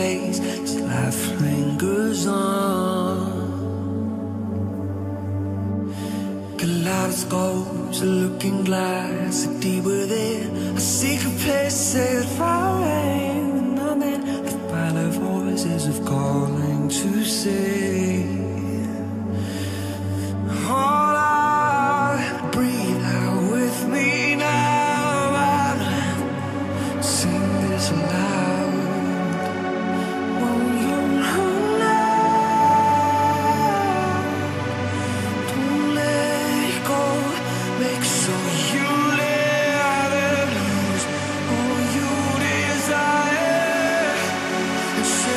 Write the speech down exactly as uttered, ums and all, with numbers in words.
place as life lingers on. Kaleidoscopes, a looking glass, a deep within, a secret place set far away. And I'm in the final voices of calling to say, all I breathe out with me now. I sing this aloud. Won't you know? Don't let go. Make sure you never lose all you desire. And